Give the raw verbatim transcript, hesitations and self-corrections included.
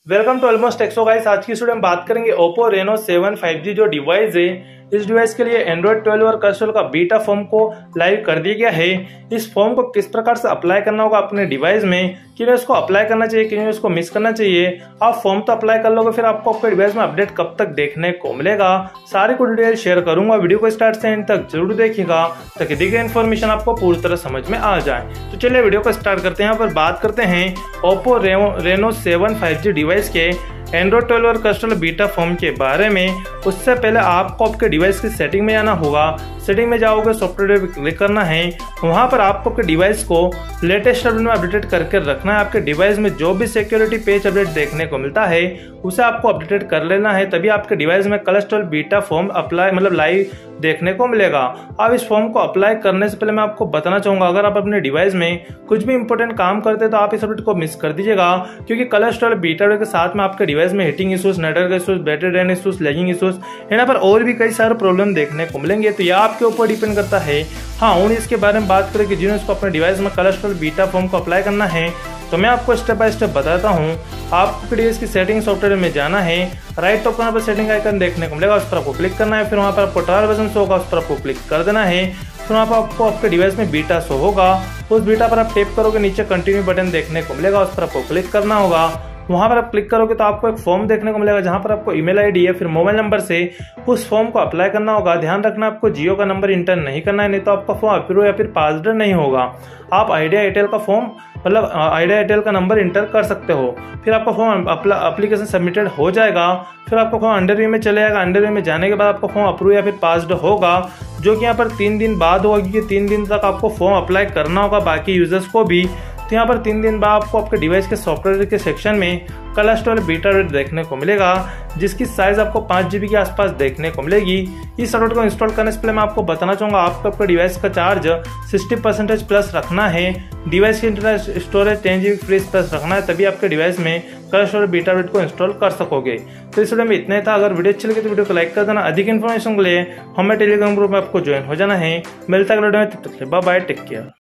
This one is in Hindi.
Welcome to almost Texo guys. आज की वीडियो में बात करेंगे Oppo Reno seven five G जो डिवाइस है। इस डिवाइस के लिए एंड्रॉइड ट्वेल्व और कर्सर का बीटा फॉर्म को लाइव कर दिया गया है। इस फॉर्म को किस प्रकार से अप्लाई करना होगा अपने डिवाइस में, किन्हें उसको अप्लाई करना चाहिए, किन्हें उसको मिस करना चाहिए। आप फॉर्म तो अप्लाई कर लोगे, फिर आपको आपके डिवाइस में अपडेट कब तक देखने को मिलेगा, सारी को डिटेल शेयर करूंगा। वीडियो को स्टार्ट से एंड तक जरूर देखिएगा ताकि दी गई इन्फॉर्मेशन आपको पूरी तरह समझ में आ जाए। तो चलिए वीडियो को स्टार्ट करते हैं। यहाँ पर बात करते हैं Oppo Reno seven five G device के एंड्रॉइड ट्वेल्व और कर्सर बीटा फॉर्म के बारे में। उससे पहले आपको आपके डिवाइस की सेटिंग में जाना होगा। सेटिंग में जाओगे, सॉफ्टवेयर पे क्लिक करना है। वहां पर आपको आपके डिवाइस को लेटेस्ट अपडेट में अपडेट करके रखना है। आपके डिवाइस में जो भी सिक्योरिटी पेज अपडेट देखने को मिलता है उसे आपको अपडेट कर लेना है, तभी आपके डिवाइस में कोलेस्ट्रॉल बीटा फॉर्म अप्लाई मतलब लाइव देखने को मिलेगा। अब इस फॉर्म को अप्लाई करने से पहले मैं आपको बताना चाहूंगा, अगर आप अपने डिवाइस में कुछ भी इंपॉर्टेंट काम करते हैं तो आप इस अपडेट को मिस कर दीजिएगा, क्योंकि कोलेस्ट्रॉल बीटा के साथ में आपके डिवाइस में heating issues, network issues, battery drain issues, lagging issues, यहाँ पर और भी कई सारे प्रॉब्लम देखने को मिलेंगे। तो यह आपके ऊपर डिपेंड करता है। हाँ, उन इसके बारे में बात करें कि जिन्होंने इसको अपने डिवाइस में कोलेस्ट्रॉल बीटा फॉर्म को अप्लाई करना है, तो मैं आपको स्टेप बाय स्टेप बताता हूँ। आपको डिवाइस की सेटिंग सॉफ्टवेयर में जाना है। राइट टॉप कॉर्नर पर सेटिंग आइकन देखने को मिलेगा, उस पर आपको क्लिक करना है। फिर वहाँ पर आपको ट्रायल वर्जन शो होगा, उस पर आपको क्लिक कर देना है। फिर वहाँ पर आपको आपके डिवाइस में बीटा शो होगा, उस बीटा पर आप टैप करोगे, नीचे कंटिन्यू बटन देखने को मिलेगा, उस पर आपको क्लिक करना होगा। वहां पर आप क्लिक करोगे तो आपको एक फॉर्म देखने को मिलेगा, जहां पर आपको ईमेल आईडी या फिर मोबाइल नंबर से उस फॉर्म को अप्लाई करना होगा। ध्यान रखना, आपको जियो का नंबर इंटर नहीं करना है, नहीं तो आपका फॉर्म अप्रूव या फिर पासड नहीं होगा। आप आइडिया एयरटेल का फॉर्म मतलब आइडिया एयरटेल का नंबर इंटर कर सकते हो। फिर आपका फॉर्म एप्लीकेशन सबमिटेड हो जाएगा। फिर आपका फॉर्म अंडर व्यू में चले जाएगा। अंडर व्यू में जाने के बाद आपका फॉर्म अप्रूव या फिर पासड होगा, जो कि यहाँ पर तीन दिन बाद होगा, क्योंकि तीन दिन तक आपको फॉर्म अप्लाई करना होगा बाकी यूजर्स को भी। तो यहाँ पर तीन दिन बाद आपको आपके डिवाइस के सॉफ्टवेयर के सेक्शन में कोलेस्ट्रॉल बीटा अपडेट देखने को मिलेगा, जिसकी साइज आपको पाँच जीबी के आसपास देखने को मिलेगी। इस अपडेट को इंस्टॉल करने से पहले मैं आपको बताना चाहूँगा, आपको आपके डिवाइस का चार्ज सिक्सटी परसेंटेज प्लस रखना है। डिवाइस की internal storage ten GB free plus रखना है, तभी आपके डिवाइस में कोलेस्ट्रॉल बीटा अपडेट को इंस्टॉल कर सकोगे। तो इस वीडियो में इतना ही था। अगर वीडियो अच्छी लगी तो वीडियो को लाइक कर देना। अधिक इन्फॉर्मेशन के लिए हमें टेलीग्राम ग्रुप में आपको ज्वाइन हो जाना है। मिलता है वीडियो में, तब तक बाय बाय, टेक केयर।